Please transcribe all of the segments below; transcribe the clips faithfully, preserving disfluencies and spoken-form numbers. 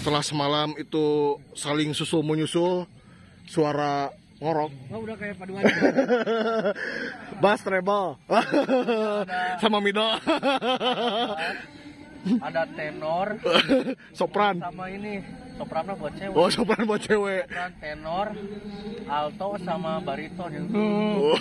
setelah semalam itu saling susul menyusul, suara ngorok. Oh, udah kayak paduan. Bass treble. Sama middle. Ada tenor, sopran. sama ini soprannya buat cewek. Oh, sopran buat cewek. Sopran, tenor, alto sama bariton yang. Oh.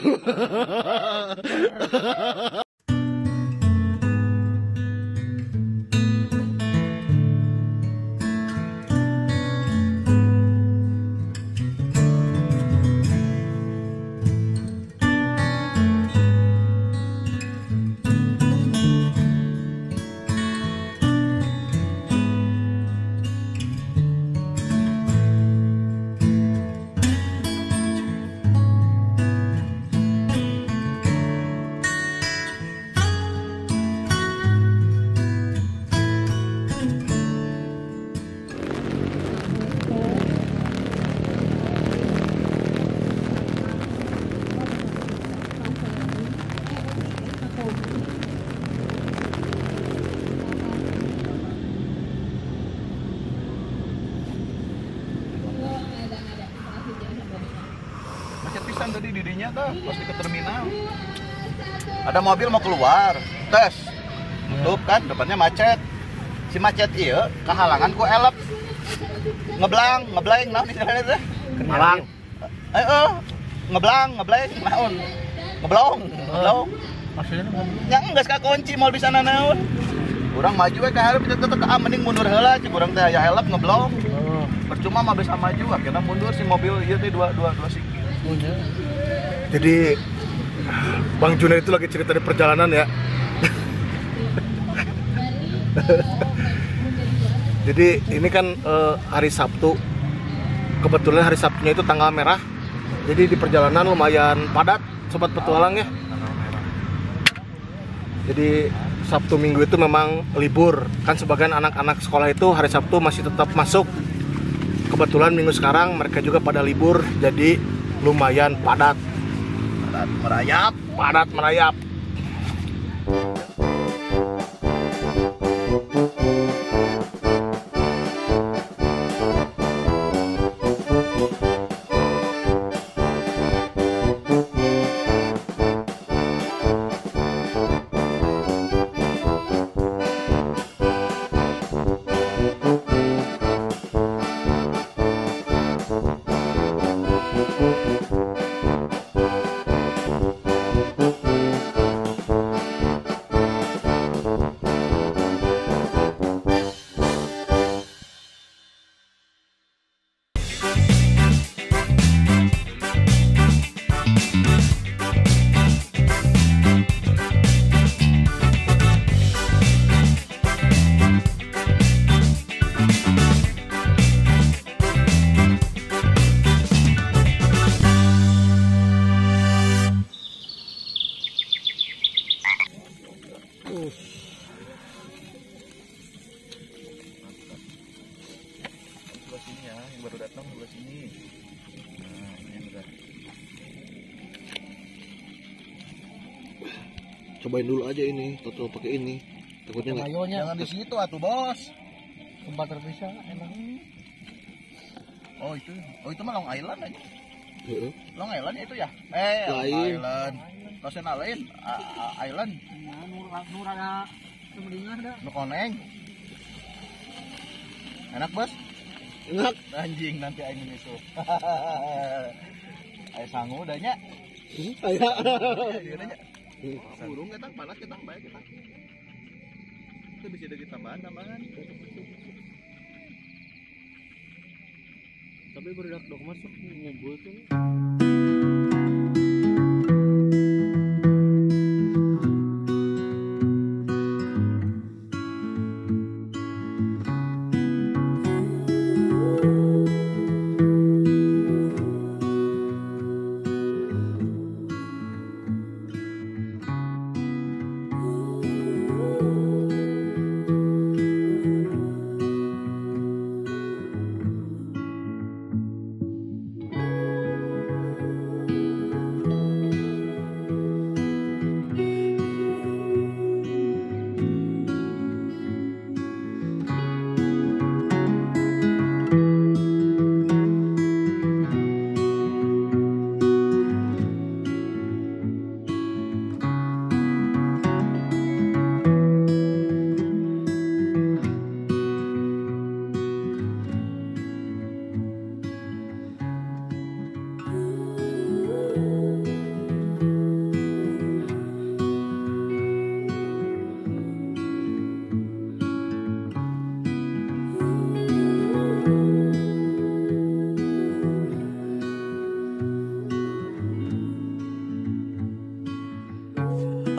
Pisan tadi dirinya tuh pas ke terminal ada mobil mau keluar tes tutup kan depannya macet si macet iya kehalangan ku elep ngeblang ngeblank naon istilahnya teh Malang. eh eh ngeblang ngeblank naon ngeblong ngeblong Maksudnya ngomong. nya geus kakunci moal di sana naon urang maju we ka hareup tetep ke mending mundur heula cik urang teh aya elep ngeblong Oh, percuma mah bisa maju akhirnya mundur si mobil ieu teh dua dua dua siki. punya. Jadi Bang Junaid itu lagi cerita di perjalanan ya. Jadi ini kan uh, hari Sabtu. Kebetulan hari Sabtunya itu tanggal merah. Jadi di perjalanan lumayan padat sobat petualang ya. Jadi Sabtu Minggu itu memang libur. Kan sebagian anak-anak sekolah itu hari Sabtu masih tetap masuk. Kebetulan minggu sekarang mereka juga pada libur. Jadi lumayan padat. Padat merayap, Padat merayap. sebelah sini ya, yang baru datang sebelah sini. Nah, ini yang udah. Cobain dulu aja ini, total pakai ini. Takutnya nggak. Mayonya Jangan di situ atuh, Bos. tempat terpisah emang. Oh, itu. Oh, itu mah Long Island aja. Heeh. Long Island itu ya? Eh, Long Lain. Island. Kosen lain, A- A- Island. Nah, nur nur ada semeringah dah. Nu koneng. Enak, Bos? Enak. Anjing nanti aing itu. Aya sangu udah nya. Saya. Iya nya. Burung kita panas kita bae kita. Itu bisa ada tambahan tambahan. Tapi berdak dok masuk ngumpul tuh.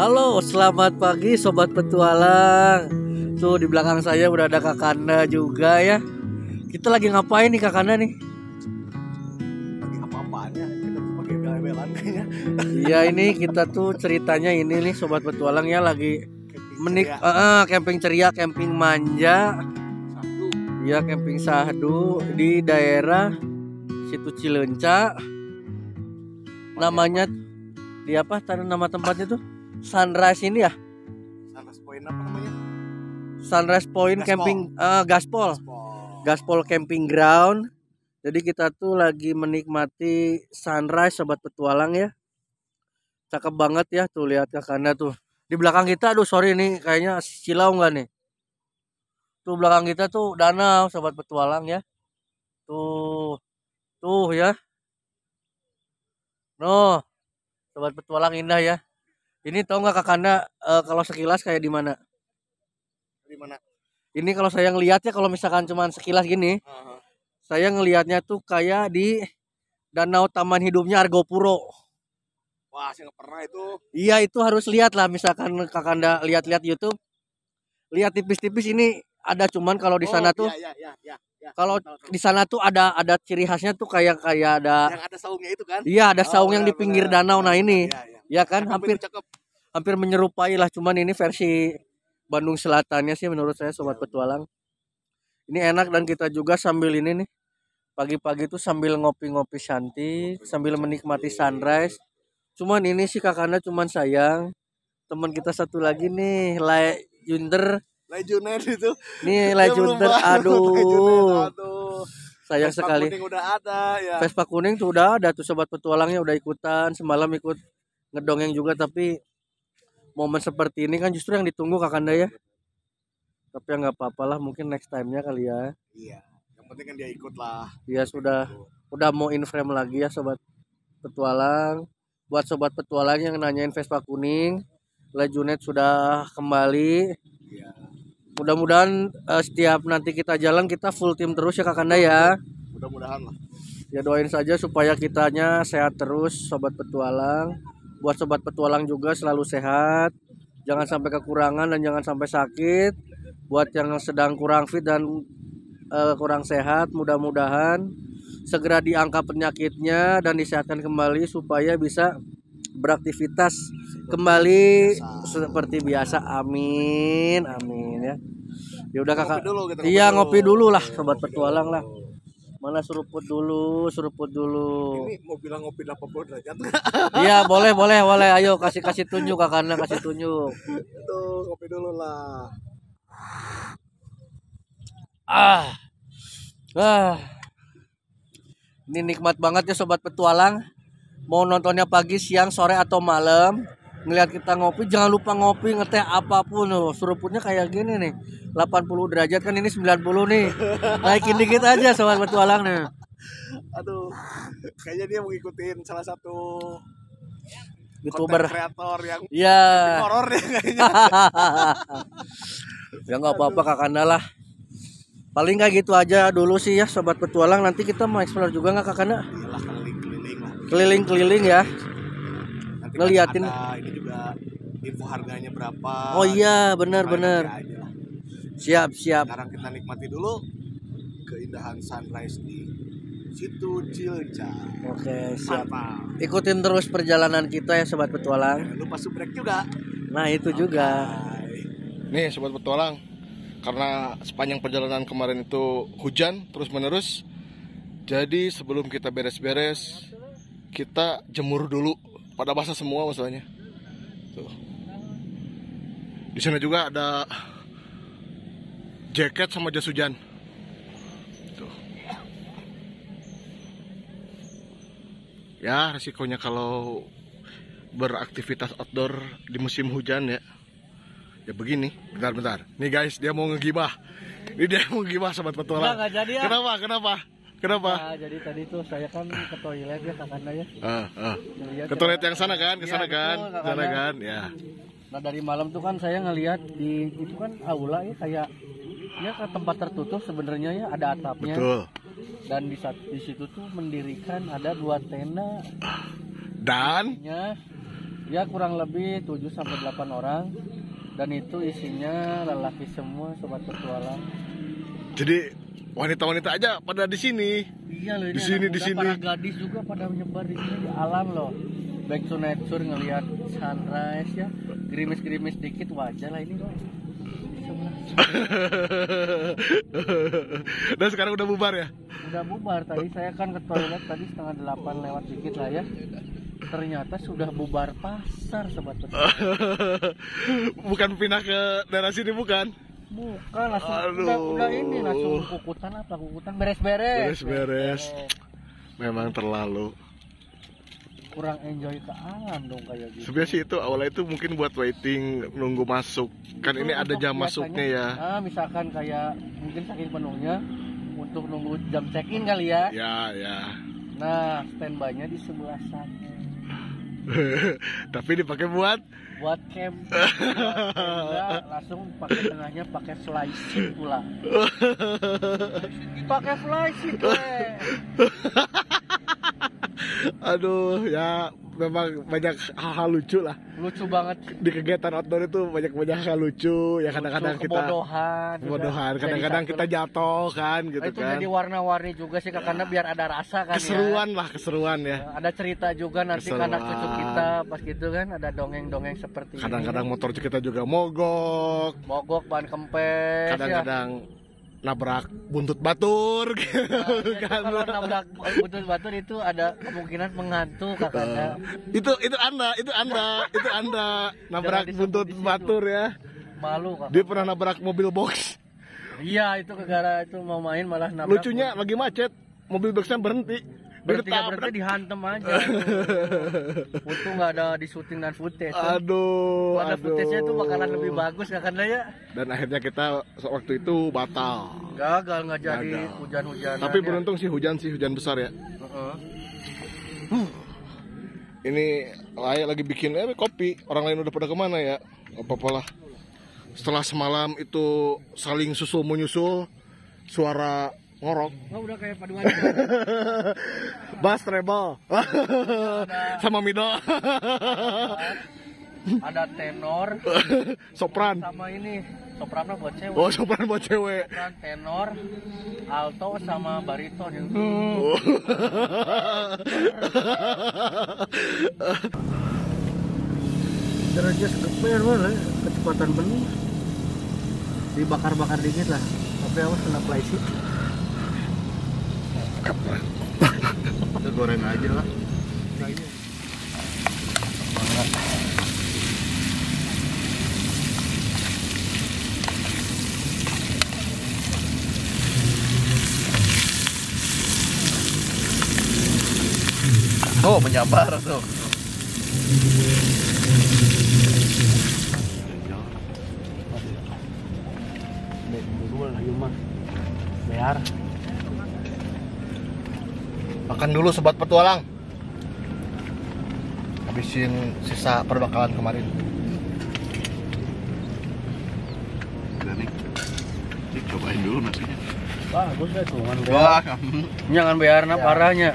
Halo, selamat pagi sobat petualang. Tuh di belakang saya udah ada Kakanda juga ya. Kita lagi ngapain nih Kakanda nih? Lagi apa-apaan ya? Kita tuh pakai bela-belaan kayaknya. Iya ini kita tuh ceritanya ini nih sobat petualang ya lagi menik ceria. eh, eh, camping ceria, camping manja. Satu. Iya camping sahdu di daerah situ Cileunca. Namanya di apa? Tadi nama tempatnya tuh Sunrise ini ya? Sunrise Point apa namanya? Sunrise Point Gaspol. Camping eh, Gaspol. Gaspol Camping Ground. Jadi kita tuh lagi menikmati sunrise sobat petualang ya. Cakep banget ya tuh lihat Kakanda tuh. Di belakang kita aduh sorry nih kayaknya silau nggak nih. Tuh belakang kita tuh danau sobat petualang ya. Tuh. Tuh ya. Noh. Sobat petualang indah ya. Ini tau nggak Kakanda eh, kalau sekilas kayak di mana? Di mana? Ini kalau saya ngeliat ya kalau misalkan cuman sekilas gini, Uh-huh. saya ngelihatnya tuh kayak di Danau Taman Hidupnya Argopuro. Wah, saya nggak pernah itu. Iya itu harus lihat lah misalkan Kakanda lihat-lihat YouTube, lihat tipis-tipis ini ada cuman kalau di sana tuh, Iya, iya, iya, iya, iya. kalau Tahu, tahu. di sana tuh ada ada ciri khasnya tuh kayak kayak ada, Yang ada saungnya itu kan? iya ada Oh, saung yang di benar, pinggir benar, danau. Nah benar, ini, iya, iya. ya kan Cakep hampir itu, cakep. hampir menyerupai lah, cuman ini versi Bandung Selatannya sih menurut saya sobat petualang. Ini enak dan kita juga sambil ini nih pagi-pagi tuh sambil ngopi-ngopi cantik, sambil menikmati sunrise. Cuman ini sih Kakanda cuman sayang teman kita satu lagi nih, Lai Junter. Lejuner itu. Nih Lai Dia belum Junter, bangun, Lejuner, aduh. aduh. Sayang Vespa sekali. kuning udah ada ya. Vespa kuning tuh udah ada tuh sobat petualangnya udah ikutan, semalam ikut ngedongeng juga tapi momen seperti ini kan justru yang ditunggu Kakanda ya. Tapi ya nggak apa-apa lah, mungkin next time-nya kali ya. Iya. Yang penting kan dia ikut lah. Dia sudah udah mau in frame lagi ya sobat petualang. Buat sobat petualang yang nanyain Vespa kuning, Lejunet sudah kembali. Iya. Mudah-mudahan eh, setiap nanti kita jalan kita full tim terus ya Kakanda ya. Mudah-mudahan lah. Ya doain saja supaya kitanya sehat terus sobat petualang. Buat sobat petualang juga selalu sehat. Jangan sampai kekurangan dan jangan sampai sakit. Buat yang sedang kurang fit dan eh, kurang sehat, mudah-mudahan segera diangkat penyakitnya dan disehatkan kembali supaya bisa beraktivitas kembali seperti biasa. Amin, amin ya. Ya udah Kakak. Ngopi dulu, kita Iya dulu. ngopi dulu lah sobat petualang lah. Mana seruput dulu, seruput dulu. Ini mau bilang ngopi delapan puluh derajat. Iya boleh boleh boleh. Ayo kasih kasih tunjuk Kakanda, kasih tunjuk. Tuh, ngopi dulu lah. Ah, ah, ini nikmat banget ya sobat petualang. Mau nontonnya pagi, siang, sore atau malam, ngelihat kita ngopi, jangan lupa ngopi, ngeteh apapun loh. Seruputnya kayak gini nih, delapan puluh derajat kan ini sembilan puluh nih. Naikin dikit aja sobat petualang nih. Aduh, kayaknya dia mau ngikutin salah satu YouTuber. content kreator yang Iya. horor ya kayaknya. Ya nggak apa-apa Kakanda lah. Paling kayak gitu aja dulu sih ya sobat petualang. Nanti kita mau explore juga nggak Kakanda? Iyalah keliling-keliling lah. Keliling-keliling ya. Nanti kan Ngeliatin. ada ini juga info harganya berapa. Oh iya benar Supaya benar. nanti aja lah. Siap siap. Sekarang kita nikmati dulu keindahan sunrise di situ Cileunca. Oke siap. Mantap. Ikutin terus perjalanan kita ya sobat petualang. Jangan lupa subrek juga. Nah itu juga. Nih sobat petualang, karena sepanjang perjalanan kemarin itu hujan terus menerus, jadi sebelum kita beres-beres kita jemur dulu, pada basah semua masalahnya. Tuh. Di sana juga ada jaket sama jas hujan. Tuh. Ya resikonya kalau beraktivitas outdoor di musim hujan ya. Ya begini, bentar-bentar. Nih guys, dia mau ngegibah. Ini dia mau ngegibah sobat petualang. Enggak, enggak jadi ya. Kenapa? Kenapa? Kenapa? Nah, jadi tadi tuh saya kan ke toilet ya Kakanda ya. Ah, ah. Ngeliat Ke ya. toilet yang sana kan? Ke Iya, sana kan? betul, Sana Kakanda. kan? Ya. Nah dari malam tuh kan saya ngelihat di itu kan aula ya kayak ya ke tempat tertutup sebenarnya ya ada atapnya. Betul. Dan di saat di situ tuh mendirikan ada dua tenda. Dan Ya Ya kurang lebih tujuh sampai delapan orang. Dan itu isinya lelaki semua sobat petualang. Jadi wanita-wanita aja pada di sini. Iya loh, ini Di sini, anak di muda, sini. para gadis juga pada menyebar di sini di alam loh. Back to nature, ngelihat sunrise ya. Gerimis-gerimis dikit wajar lah ini loh. Di sebelah. Dan sekarang udah bubar ya? Udah bubar, tadi saya kan ke toilet tadi setengah delapan lewat dikit lah ya. Ternyata sudah bubar pasar sobat petualang. Bukan pindah ke daerah sini bukan? Bukan, langsung Aduh. udah, udah ini langsung kukutan apa kukutan beres-beres. Beres-beres. Memang terlalu. Kurang enjoy ke alam dong kayak gitu. Sebenarnya sih itu awalnya itu mungkin buat waiting nunggu masuk. Kan Itu ini ada untuk jam biasanya, masuknya ya. Nah, misalkan kayak mungkin saking penuhnya untuk nunggu jam check-in kali ya. Ya, ya. Nah, standby-nya di sebelah sana. Tapi dipakai buat Buat camp. Buat tenda, langsung pakai tengahnya pakai fly sheet pula. Pakai fly sheet weh. aduh ya memang banyak hal-hal lucu lah Lucu banget. di kegiatan outdoor itu, banyak-banyak hal lucu ya. Kadang-kadang Lucu, kita kebodohan juga. kebodohan, Jadi kadang-kadang satu- kita jatuh kan gitu itu kan. jadi warna-warni juga sih karena biar ada rasa kan Keseruan ya. lah, keseruan ya. Ada cerita juga nanti ke anak cucu Keseruan. kita pas gitu kan, ada dongeng-dongeng seperti Kadang-kadang ini. motor kita juga mogok, Mogok ban kempes ya. kadang-kadang nabrak buntut batur gitu Jadi kan. kalau nabrak buntut batur itu ada kemungkinan mengantuk kakaknya. itu itu anda itu anda itu anda nabrak Jangan disebut buntut di situ. batur ya. Malu kakak. Dia pernah nabrak mobil box. Iya itu gara itu mau main malah nabrak. Lucunya lagi macet, mobil boxnya berhenti. Dia berarti nggak ditabrak. berarti dihantem aja. Untung nggak ada di syuting dan footage. Aduh, Kalau ada aduh. footage-nya itu bakalan lebih bagus kakaknya ya. Dan akhirnya kita waktu itu batal. Gagal nggak jadi Gagal. hujan-hujan. Tapi beruntung sih hujan sih hujan besar ya. Ini layak lagi bikin eh, kopi. Orang lain udah pada kemana ya? Apa-apa lah. Setelah semalam itu saling susul menyusul, suara ngorok. Oh, udah kayak paduan. Bass treble. Sama middle. Ada tenor Sopran. sama ini. Soprano buat cewek. Oh, sopran buat cewek. Sopran, tenor, alto sama bariton yang Oh. derajat segeper lah, kecepatan benih. Dibakar-bakar dikit lah. Tapi awas kena plastik. Kita goreng aja lah. Oh, menyabar tuh. Biar. Makan dulu sobat petualang. Habisin sisa perbakalan kemarin. Udah nih. Nih, cobain dulu nasinya. Bagus deh tuh, kan Wah, jangan biarna parahnya.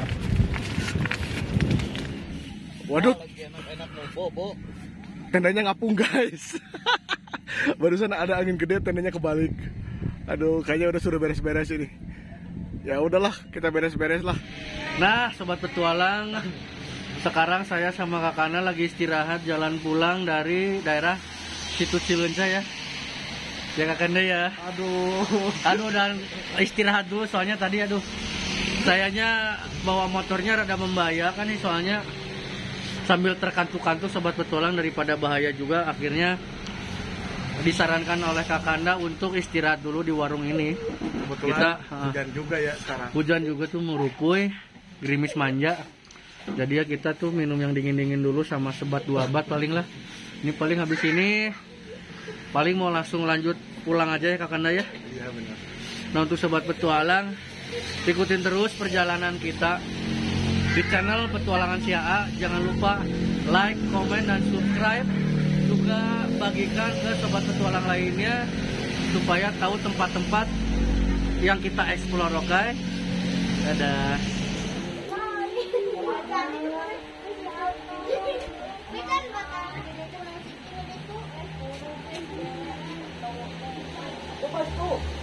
Waduh, enak-enak mau bobo. tendanya ngapung guys. Barusan ada angin gede, tendanya kebalik. Aduh, kayaknya udah suruh beres-beres ini. Ya udahlah, kita beres-beres lah. Nah, sobat petualang, sekarang saya sama Kakana lagi istirahat jalan pulang dari daerah Situ Cileunca ya. Ya Kakanda ya. Aduh. Aduh, dan istirahat dulu soalnya tadi aduh sayanya bawa motornya rada membahayakan nih soalnya sambil terkantuk-kantuk sobat petualang daripada bahaya juga akhirnya disarankan oleh Kakanda untuk istirahat dulu di warung ini. Kebetulan Kita hujan juga ya sekarang. hujan juga tuh merupuy, gerimis manja. Jadi ya kita tuh minum yang dingin-dingin dulu sama sebat dua bat paling lah. Ini paling habis ini paling mau langsung lanjut pulang aja ya Kakanda ya. Iya benar. Nah untuk sobat petualang ikutin terus perjalanan kita di channel Petualangan Si A A. Jangan lupa like, komen, dan subscribe. Juga bagikan ke sobat petualang lainnya supaya tahu tempat-tempat yang kita explore, oke? Dadah. Lepas tuh.